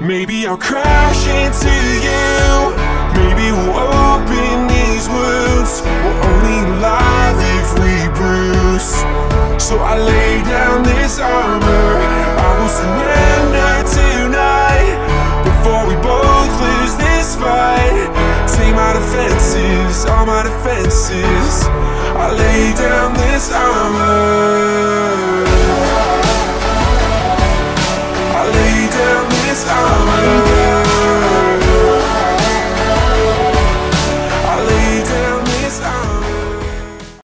Maybe I'll crash into you. Maybe we'll open these wounds. We're only alive if we bruise. So I lay down this armor. I will surrender tonight before we both lose this fight. Take my defenses, all my defenses. I lay down this armor.